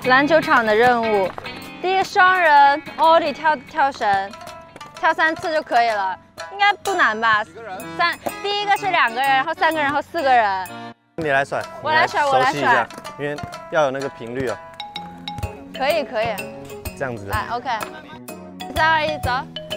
篮球场的任务，第一个双人 ollie 跳绳，跳3次就可以了，应该不难吧？第一个是2个人，然后3个人，然后4个人。 你来甩， 我来甩，我来甩， 因为要有那个频率哦。 可以。 这样子。 来 ，OK。3、2、1，走。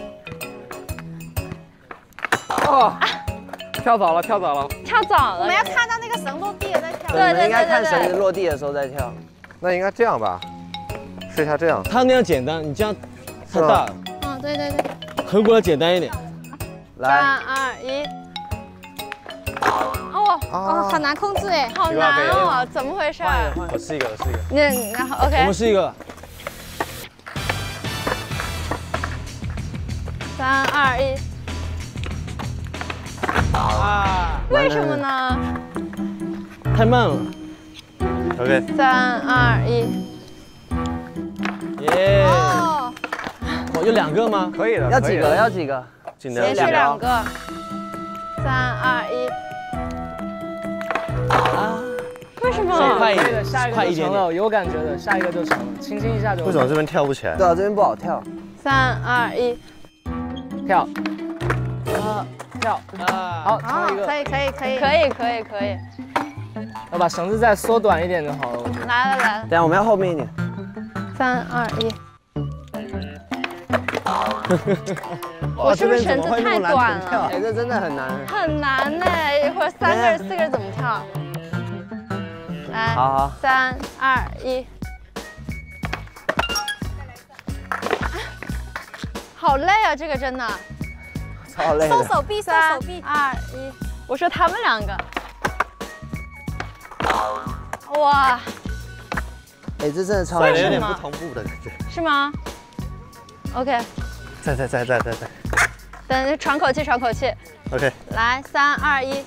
哦，跳早了。 跳早了。 我们要看到那个绳落地了再跳。 对， 应该看绳子落地的时候再跳。 那应该这样吧？试一下这样。 他那样简单，你这样太大了。 嗯，对。 横过来简单一点。 来，3、2、1。 哦，好难控制哎， 好难哦，怎么回事？ 我试一个。 然后 OK。 我们试一个。 3、2、1。为什么呢？ 太慢了。 OK。 3、2、1。 耶！哦，有2个吗？ 可以的。 要几个？要几个？ 尽量。 连续2个。3、2、1。为什么？ 快一点， 下一个就成了，有感觉的，下一个就成了，轻轻一下就。 为什么这边跳不起来？ 对啊，这边不好跳。 3、2、1。 跳。好，成了一个。 可以。 要把绳子再缩短一点就好了。 来了。 等下我们要后面一点。 3、2、1。我是不是绳子太短了？ 哎，这真的很难。 很难呢，一会儿3个人、4个人怎么跳？来， 好 ，3、2、1。好累啊，这个真的。 超累。 收手臂。 3、2、1。我说他们2个。哇。 哎，这真的超累。有点不同步的感觉。 是吗 ？OK。 再。 等喘口气。 OK。 来，3、2、1。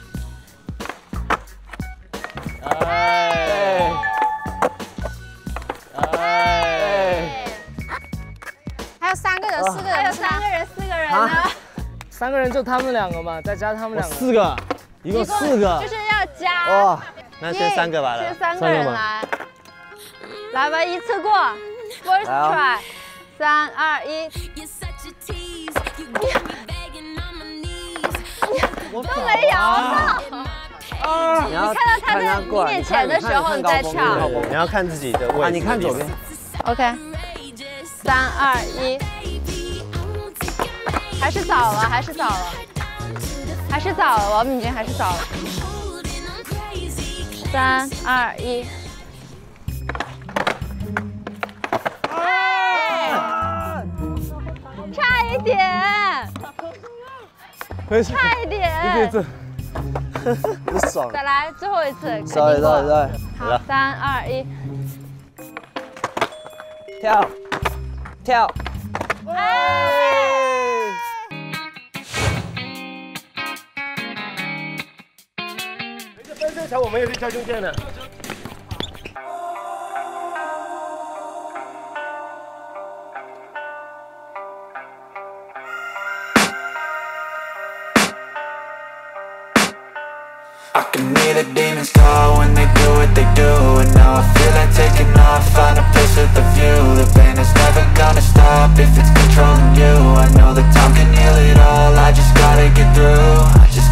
还有3个人、4个人， 还有3个人、4个人呢 ？3个人就他们2个嘛，再加他们2个。 4个，一共4个。 就是要加。 哇， 那先3个吧。 先3个人来吧，一次过 ，first try。3、2、1。我都没摇到。你看到他在你面前的时候，你再跳。 你要看自己的位置。 你看左边。 OK。3、2、1。还是早了，王敏君还是早了。3、2、1。差一点。差一点。 不爽。 再来最后一次。 sorry。 好，3、2、1。 跳。 分场我们也是跳中间的。 I can hear the demons call when they do what they do. And now I feel like taking off, find a place with a view. The pain is never gonna stop if it's controlling you. I know that time can heal it all, I just gotta get through.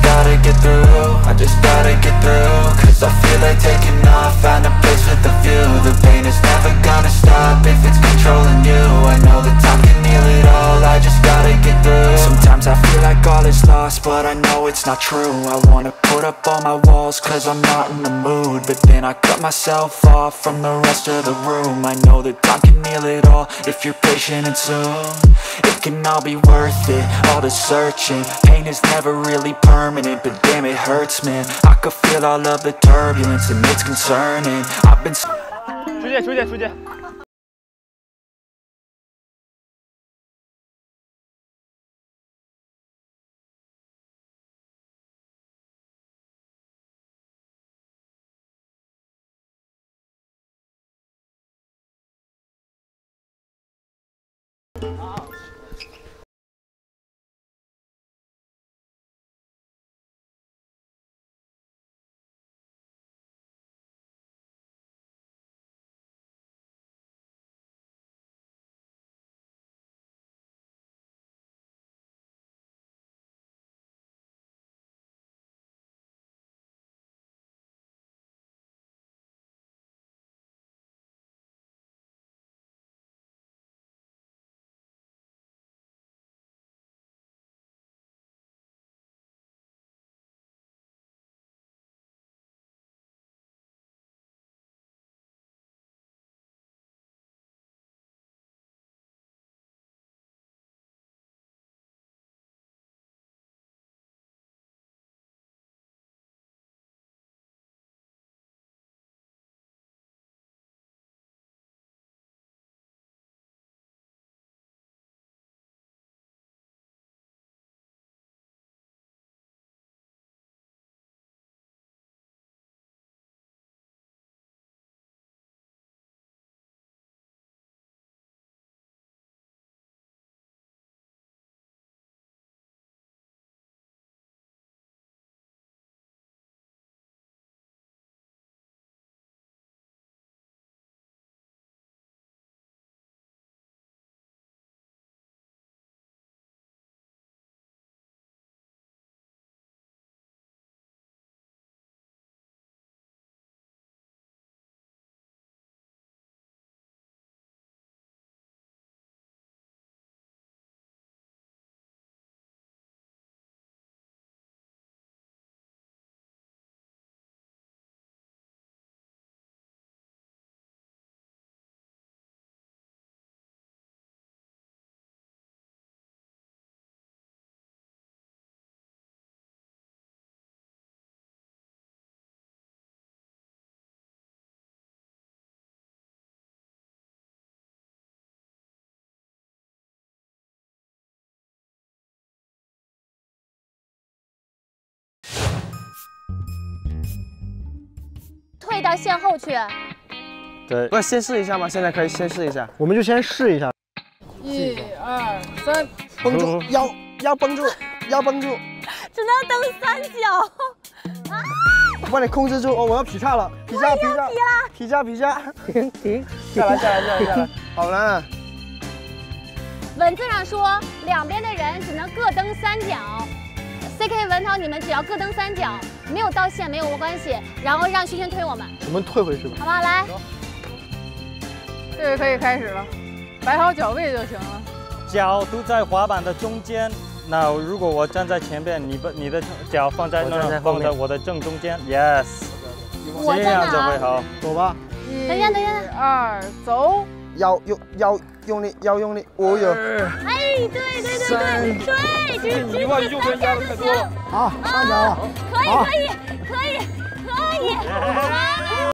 Cause I feel like taking off, find a place with a view. The pain is never gonna stop if it's controlling you. I know that time can heal it all, I just gotta get through. Sometimes I feel like all is lost, but I know it's not true. I wanna put up all my walls cause I'm not in the mood. But then I cut myself off from the rest of the room. I know that time can heal it all if you're patient and soon. It can all be worth it, all the searching. Pain is never really permanent, but damn it hurts, man. I could feel all of the turbulence and it's concerning. I've been... 出去。 退到线后去。 对， 不是先试一下吗？现在可以先试一下。 我们就先试一下。 1、2、3， 绷住腰绷住，腰绷住， 只能蹬三脚。 我帮你控制住。哦，我要劈叉了，劈叉， 停， 下来，好了。 文字上说，两边的人只能各蹬3脚。CK 文涛，你们只要各蹬3脚，没有到线没有关系，然后让轩轩推我们， 我们退回去吧。 好不好？来， 这个可以开始了，摆好脚位就行了。 脚都在滑板的中间。那如果我站在前边，你的脚放在那儿，放在我的正中间 ，yes， 这样就会好。 走吧。 等一下 ，1、2，走。 腰用力，哦哟。 哎，对，直你往右边压的太多了。 好，上脚了。 可以。